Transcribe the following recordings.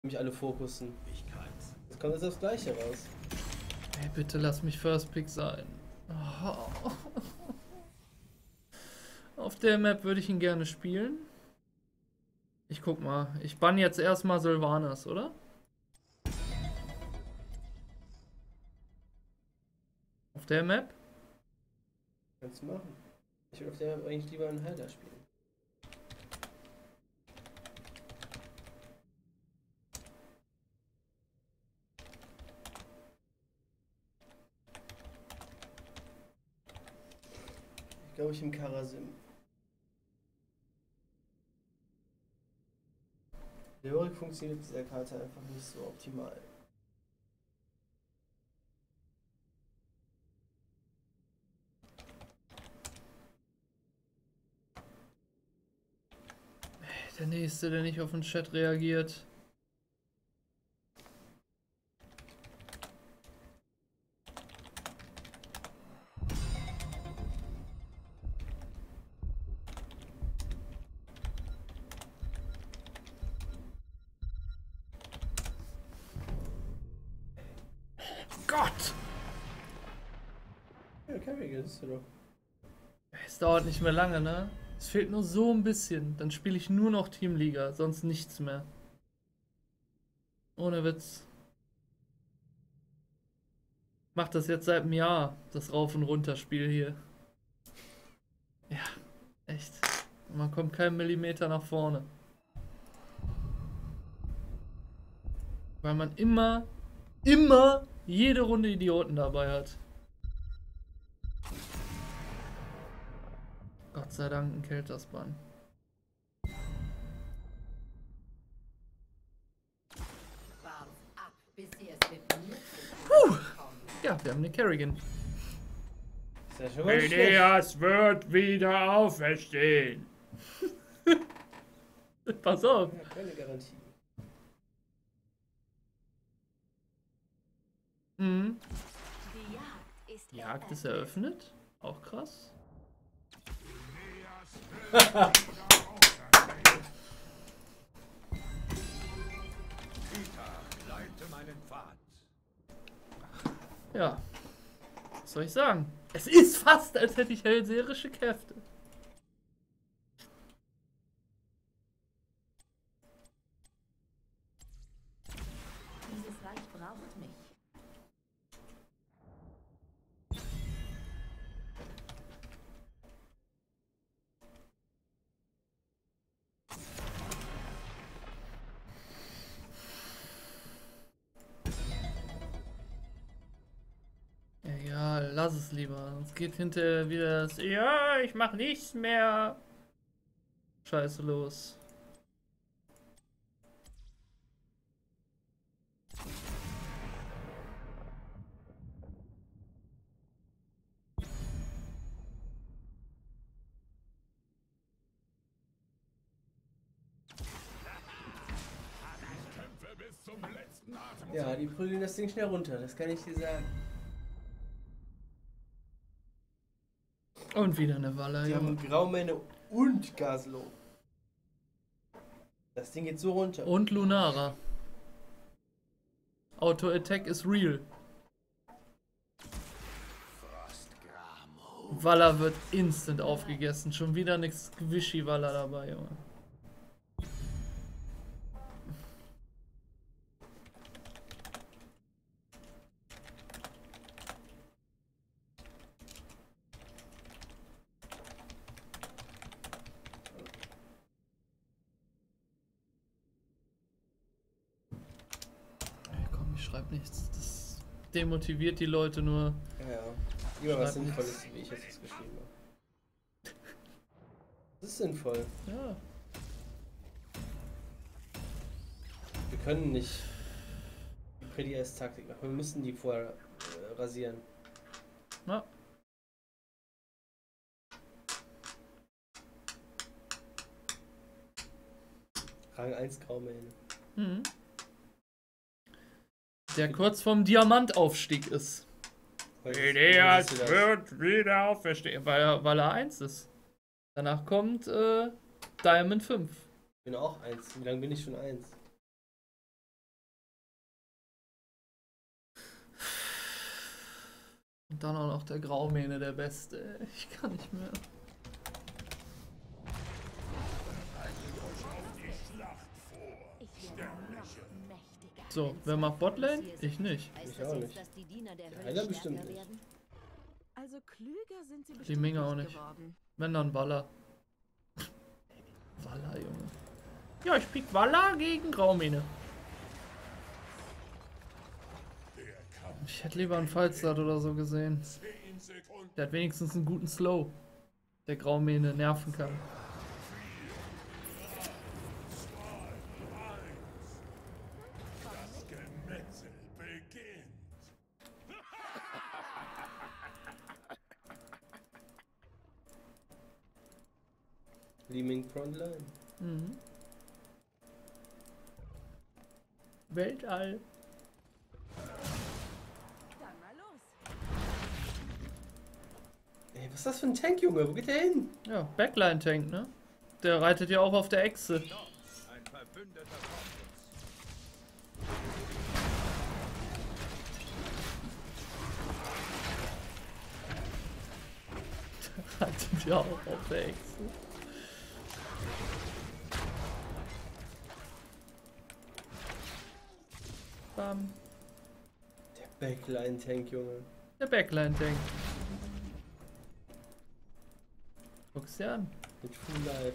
Mich alle fokussen. Das kommt jetzt aufs Gleiche raus. Ey, bitte lass mich First Pick sein. Oh. Auf der Map würde ich ihn gerne spielen. Ich guck mal. Ich bann jetzt erstmal Sylvanas, oder? Auf der Map? Kannst du machen. Ich würde auf der Map eigentlich lieber einen Heiler spielen. Ich glaube, ich im Karasim. Leorik funktioniert mit dieser Karte einfach nicht so optimal. Der nächste, der nicht auf den Chat reagiert. Gott! Ja, Kerrigan ist doch. Es dauert nicht mehr lange, ne? Es fehlt nur so ein bisschen. Dann spiele ich nur noch Teamliga, sonst nichts mehr. Ohne Witz. Mach das jetzt seit einem Jahr, das Rauf- und Runter-Spiel hier. Ja, echt. Man kommt keinen Millimeter nach vorne. Weil man immer jede Runde Idioten dabei hat. Gott sei Dank ein Keltersbann. Ja, wir haben eine Kerrigan. Ist ja schon mal schlecht. Phineas wird wieder auferstehen. Pass auf. Ja, keine Garantie. Mhm. Die Jagd ist eröffnet. Auch krass. Ja. Was soll ich sagen? Es ist fast, als hätte ich hellseherische Kräfte. Dieses Reich braucht mich. Egal, lass es lieber. Sonst geht hinterher wieder das. Ja, ich mach nichts mehr. Scheiße los. Ja, die prügeln das Ding schnell runter, das kann ich dir sagen. Und wieder eine Walle, Die ja. haben Graumähne und Gaslo. Das Ding geht so runter. Und Lunara. Auto-Attack ist real. Waller wird instant aufgegessen. Schon wieder nix Wischi-Waller dabei, Junge. Ey, komm, ich schreib nichts. Das demotiviert die Leute nur. Ja, lieber was Schreib Sinnvolles, wie ich jetzt das geschrieben habe. Das ist sinnvoll. Ja. Wir können nicht die Pretty Ass Taktik machen. Wir müssen die vorher rasieren. Ja. Rang 1 Graumähne. Mhm. Der kurz vorm Diamantaufstieg ist. Phineas wird wieder auferstehen, weil er 1 ist. Danach kommt Diamond 5. Ich bin auch 1. Wie lange bin ich schon 1? Und dann auch noch der Graumähne, der Beste. Ich kann nicht mehr. Ich werde noch mächtiger. So, wer macht Botlane? Ich nicht. Heißt Ich das auch jetzt, nicht. dass die Diener der Der Hölle Heiler bestimmt stärker nicht. werden? Also klüger sind sie Die bestimmt Menge auch nicht nicht. geworden. Wenn dann Waller. Waller, Junge. Ja, ich pick Waller gegen Graumähne. Ich hätte lieber einen Falstart oder so gesehen. Der hat wenigstens einen guten Slow. Der Graumähne nerven kann. Leaming Frontline. Mhm. Weltall. Dann mal los. Ey, was ist das für ein Tank, Junge? Wo geht der hin? Ja, Backline-Tank, ne? Der reitet ja auch auf der Echse. Ein Verbündeter kommt uns. Reitet ja auch auf der Echse. Bam. Der Backline-Tank, Junge. Der Backline-Tank. Guck's dir an. Mit Full Life.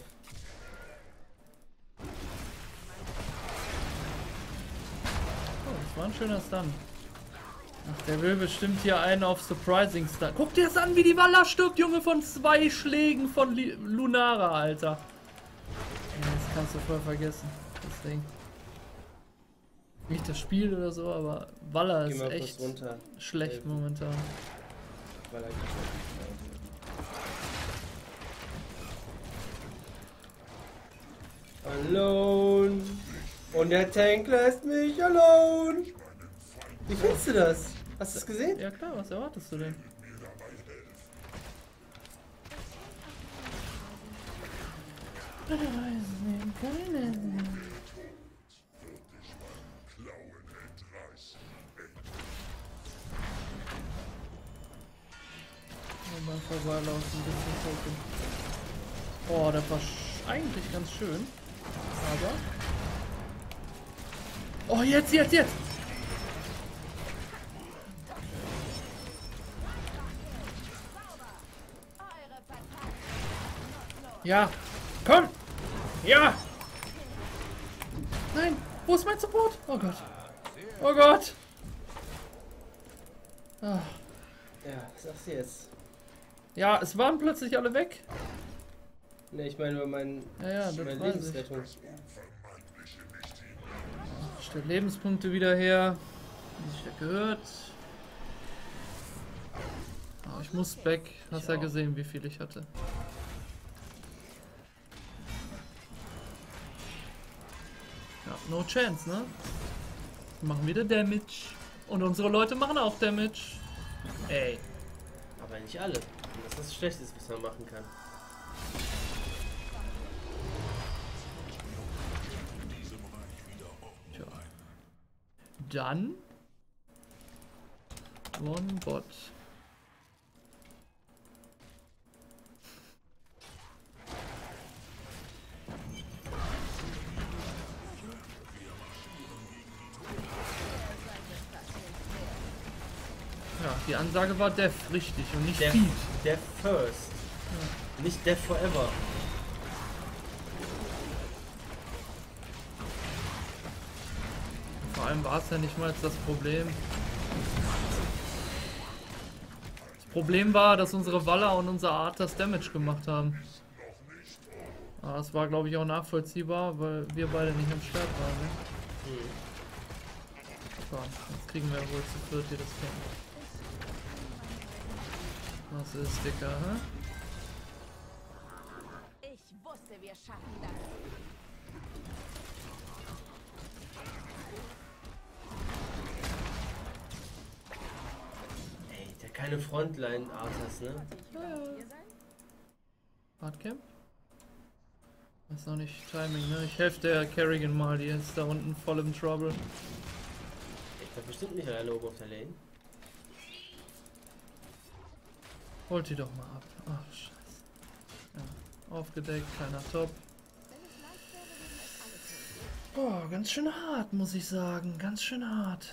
Oh, das war ein schöner Stun. Ach, der will bestimmt hier einen auf Surprising Stun. Guck dir das an, wie die Waller stirbt, Junge, von 2 Schlägen von Lunara, Alter. Ja, das kannst du voll vergessen, das Ding. Nicht das Spiel oder so, aber Waller Geh ist mal echt kurz runter. schlecht Helfen. momentan. Weil er Alone. Und der Tank lässt mich alone. Wie findest du das? Hast du es gesehen? Ja klar, was erwartest du denn? Mal vorbeilaufen, ein bisschen gucken. Oh, das war eigentlich ganz schön. Aber. Oh, jetzt! Ja! Komm! Ja! Nein! Wo ist mein Support? Oh Gott! Oh Gott! Ah. Ja, sag's dir jetzt. Ja, es waren plötzlich alle weg. Ne, ich meine über meine Ja, das weiß ich. Lebensrettung. Stellt Lebenspunkte wieder her. Nicht gehört. Oh, ich muss back. Hast ja gesehen, wie viel ich hatte. Ja, no chance, ne? Machen wieder Damage. Und unsere Leute machen auch Damage. Ey. Aber nicht alle. Und das ist das Schlechteste, was man machen kann. Tja. Dann One Bot. Ja, die Ansage war Death, richtig, und nicht Death, Feed. Death first. Nicht Death forever. Vor allem war es ja nicht mal das Problem. Das Problem war, dass unsere Waller und unser Arthas Damage gemacht haben. Aber das war, glaube ich, auch nachvollziehbar, weil wir beide nicht am Start waren. Ne? So, jetzt kriegen wir wohl zu viert hier das Camp. Was ist, Dicker, hä? Ich wusste, wir schaffen das. Ey, der keine Frontline Arthas, ne? Hardcamp? Weiß noch nicht, Timing, ne? Ich helfe der Kerrigan mal, die ist da unten voll im Trouble. Ich bin bestimmt nicht alleine oben auf der Lane. Holt die doch mal ab. Ach, scheiße. Ja, aufgedeckt, keiner Top. Boah, ganz schön hart, muss ich sagen. Ganz schön hart.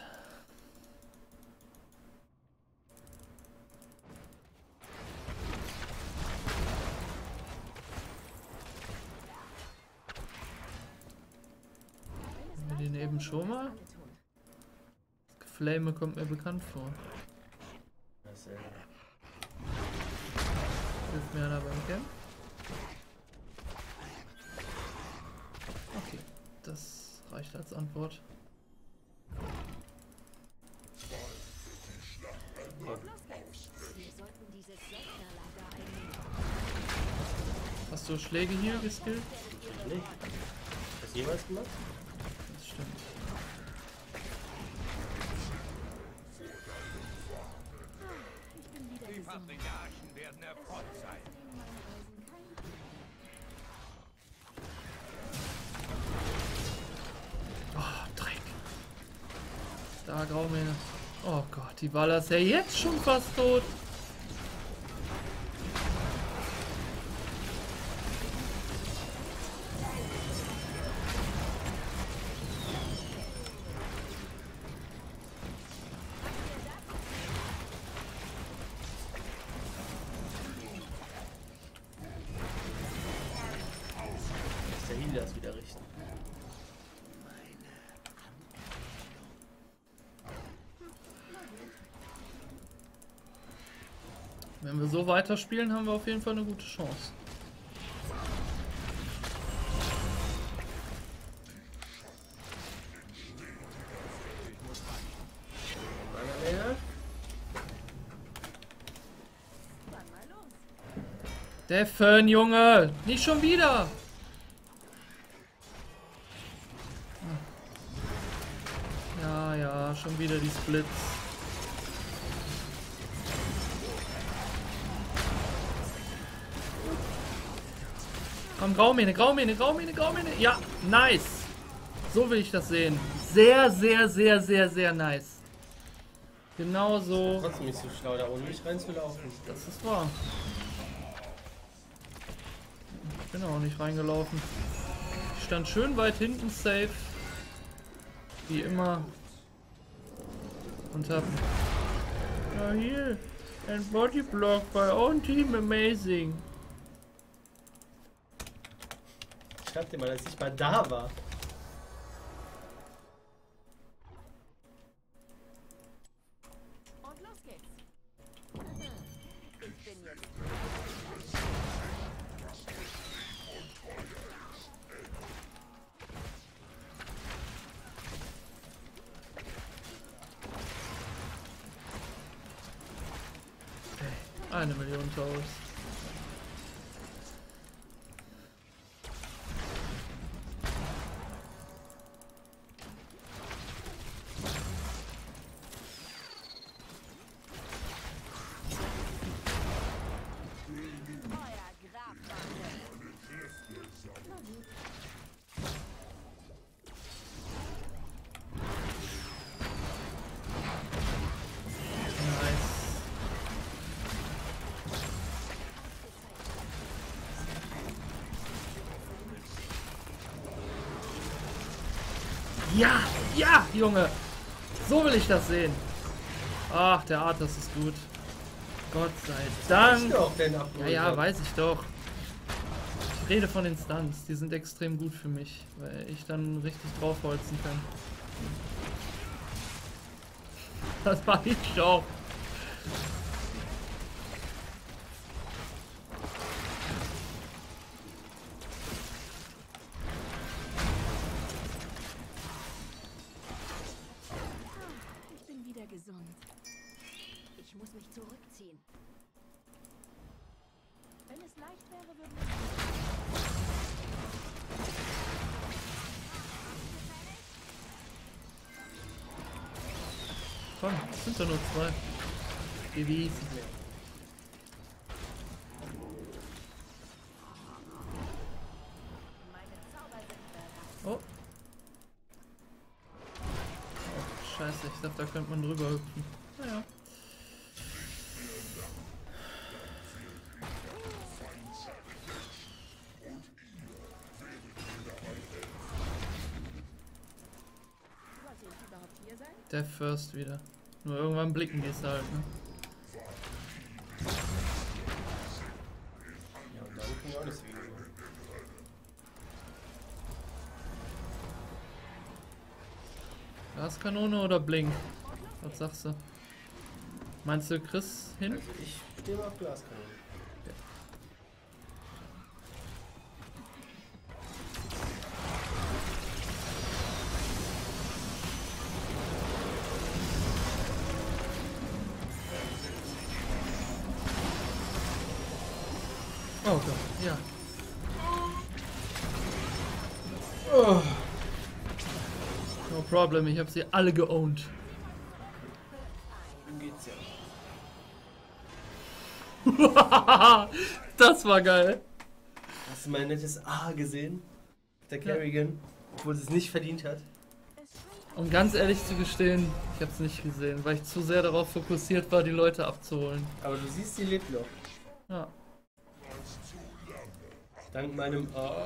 Haben wir den eben schon mal? Das Geflame kommt mir bekannt vor. Hilft mir einer beim Camp? Okay, das reicht als Antwort. Wir sollten dieses Söldnerlager einnehmen. Hast du Schläge hier geskillt? Nee. Hast du das jemals gemacht? Das stimmt. Die Patriarchen werden erfreut sein. Oh, Dreck. Da Graumähne. Oh Gott, die Waller ist ja jetzt schon fast tot. Muss der Heal das wieder richten. Wenn wir so weiterspielen, haben wir auf jeden Fall eine gute Chance. Einer mehr? Deffen, Junge! Nicht schon wieder! Ja, ja, schon wieder die Splits. Komm, Graumähne, Graumähne, Graumähne, Graumähne. Ja, nice. So will ich das sehen. Sehr, sehr, sehr, sehr, sehr nice. Genau so. Trotzdem nicht so schlau, da ohne mich reinzulaufen. Das ist wahr. Ich bin auch nicht reingelaufen. Ich stand schön weit hinten, safe. Wie immer. Und hab... Ja, hier. Ein Bodyblock by own team, amazing. Schreib dir mal, dass ich mal da war. Und los geht's. Ich bin jetzt. Okay. 1 Million Towers. Euer Grabwandel. Nice. Ja, ja, Junge. So will ich das sehen. Ach, der Arthas ist gut. Gott sei Dank. Hast du auch den Ja, abgeholt? ja, weiß ich doch. Ich rede von den Stunts. Die sind extrem gut für mich, weil ich dann richtig draufholzen kann. Das mache ich doch. Ich bin wieder gesund. Ich muss mich zurückziehen. Wenn es leicht wäre, würden wir... Komm, es sind doch nur 2. Bewiesen. Meine Zauber sind bereit. Oh. Oh, scheiße, ich dachte, da könnte man drüber hüpfen. Naja. Death First wieder. Nur irgendwann blicken gehst du halt, ne? Ja, und dann kann ich auch nicht so viel. Gaskanone oder Blink? Was sagst du? Meinst du Chris hin? Also ich stehe mal auf Glaskanone. Oh Gott, ja. Oh. No problem, ich habe sie alle geowned. Nun geht's ja. Das war geil. Hast du mein nettes A gesehen? Der Kerrigan, obwohl sie es nicht verdient hat. Um ganz ehrlich zu gestehen, ich habe es nicht gesehen, weil ich zu sehr darauf fokussiert war, die Leute abzuholen. Aber du siehst, die lebt noch. Ja. Dank meinem A.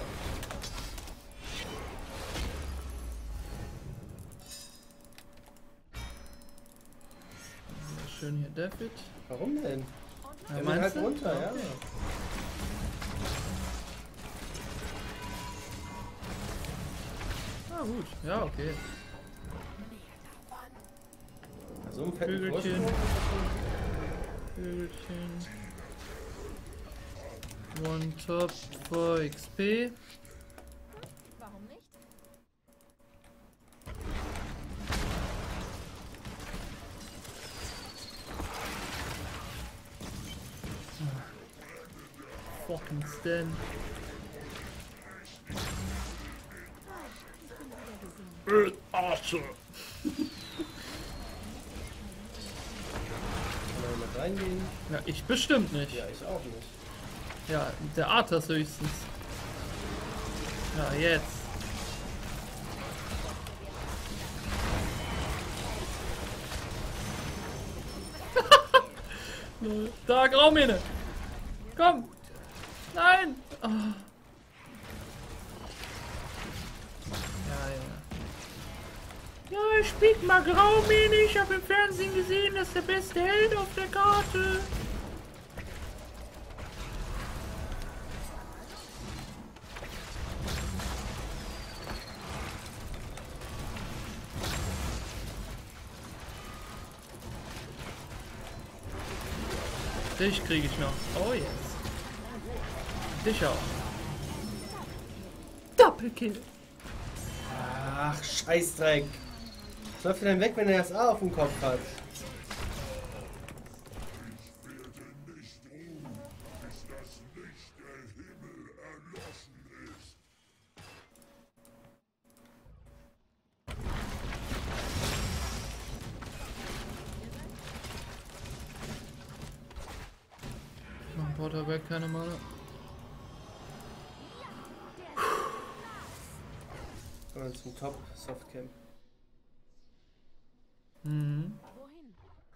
Schön hier David. Warum denn? Ja, Ja, meinst halt du? runter, ja. Okay. Ah gut, ja okay. Bei so einem fetten Vögelchen. Vorsprung. Vögelchen. One top for XP. Warum nicht? Fucking Stan. Kann man mit reingehen? Ja, ich bestimmt nicht. Ja, ich auch nicht. Ja, der Arthas höchstens. Ja, jetzt. Da, Graumine! Komm! Nein! Oh. Ja, ja. Ja, ich spiel mal Graumine. Ich habe im Fernsehen gesehen, das ist der beste Held auf der Karte. Dich kriege ich noch. Oh yes. Dich auch. Doppelkill. Ach, Scheißdreck. Was läuft denn weg, wenn er das A auf dem Kopf hat? Mein Porterback, keine Mana. Kommen wir zum Top Softcamp. Mhm. Wohin?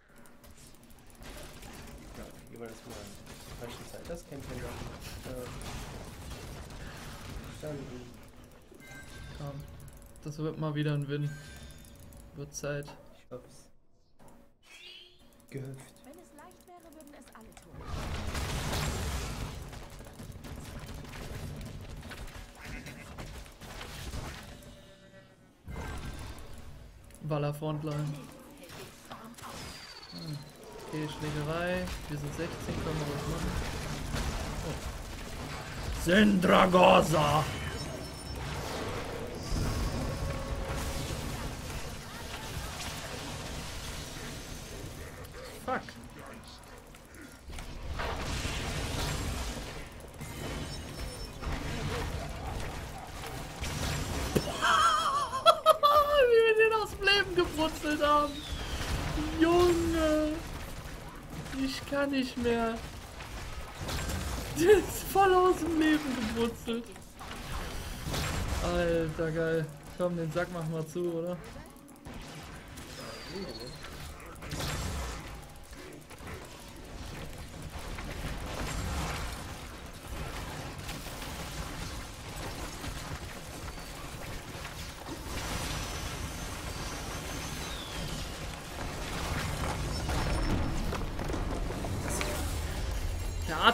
Ja, gehen wir das mal zur falschen Zeit. Das Camp hier noch. Verstanden. Komm. Das wird mal wieder ein Win. Wird Zeit. Ich hab's gehüpft. Wenn es leicht wäre, würden es alle tun. Waller Frontline. Okay, Schlägerei. Wir sind 16, können wir was machen. Oh. Syndragosa! Fuck. Wie wir den aus dem Leben gebrutzelt haben. Junge. Ich kann nicht mehr. Der ist voll aus dem Leben gebrutzelt. Alter, geil. Komm, den Sack machen wir zu, oder?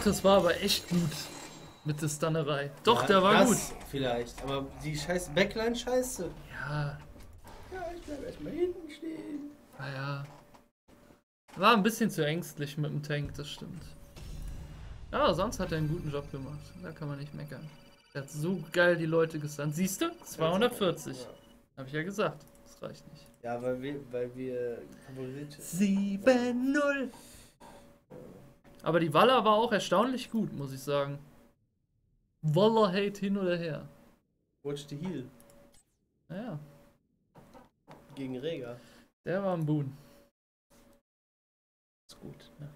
das war aber echt gut. Mit der Stunnerei. Doch, Ja, der war das gut. Vielleicht, aber die scheiß Backline-Scheiße. Ja, Ja, ich bleib erstmal hinten stehen. naja. War ein bisschen zu ängstlich mit dem Tank, das stimmt. Ja, aber sonst hat er einen guten Job gemacht. Da kann man nicht meckern. Er hat so geil die Leute gestunt. Siehst du? 240. Ja, Hab ich ja gesagt. Das reicht nicht. ja weil wir favorisiert 7-0. Aber die Waller war auch erstaunlich gut, muss ich sagen. Waller Hate hin oder her. Watch the Heal Naja, gegen Rega. der war ein Boon. Ist gut, ne?